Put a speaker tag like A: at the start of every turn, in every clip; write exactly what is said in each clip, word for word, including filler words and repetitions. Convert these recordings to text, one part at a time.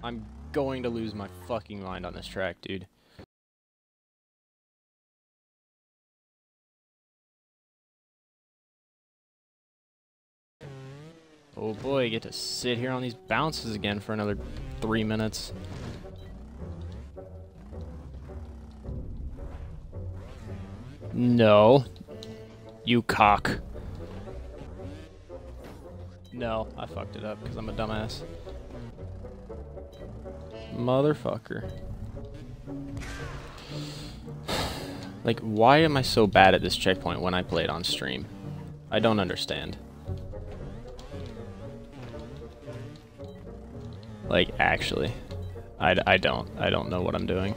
A: I'm going to lose my fucking mind on this track, dude. Oh boy, I get to sit here on these bounces again for another three minutes. No. You cock. No, I fucked it up because I'm a dumbass. Motherfucker. Like, why am I so bad at this checkpoint when I play it on stream? I don't understand. Like, actually. I, I don't. I don't know what I'm doing.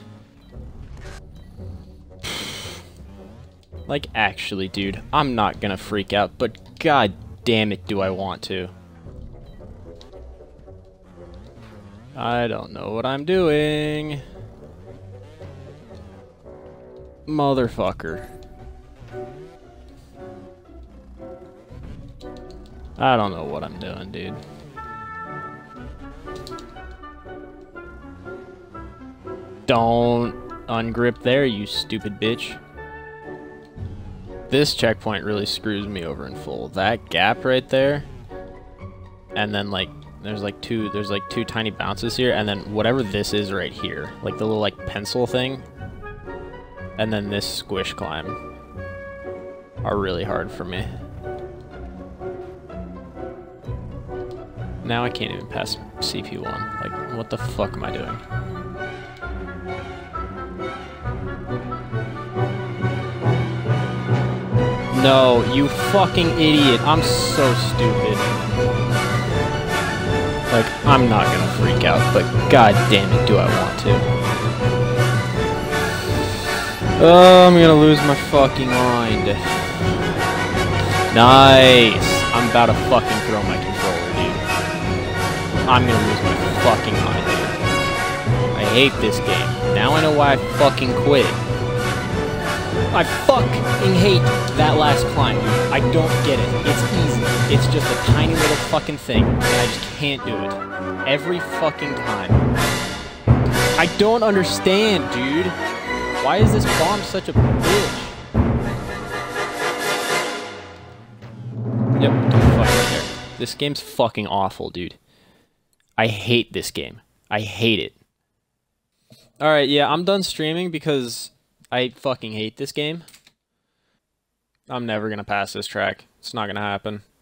A: Like, actually, dude. I'm not gonna freak out, but god damn it do I want to. I don't know what I'm doing. Motherfucker. I don't know what I'm doing, dude. Don't ungrip there, you stupid bitch. This checkpoint really screws me over in full. That gap right there, and then like there's like two there's like two tiny bounces here, and then whatever this is right here, like the little like pencil thing, and then this squish climb are really hard for me. Now I can't even pass C P one. Like, what the fuck am I doing? No, you fucking idiot. I'm so stupid. Like, I'm not gonna freak out, but god damn it, do I want to. Oh, I'm gonna lose my fucking mind. Nice. I'm about to fucking throw my controller, dude. I'm gonna lose my fucking mind, dude. I hate this game. Now I know why I fucking quit. I fucking hate that last climb, dude. I don't get it. It's easy. It's just a tiny little fucking thing, and I just can't do it. Every fucking time. I don't understand, dude. Why is this bomb such a bitch? Yep, don't fucking care. This game's fucking awful, dude. I hate this game. I hate it. Alright, yeah, I'm done streaming because I fucking hate this game. I'm never gonna pass this track. It's not gonna happen.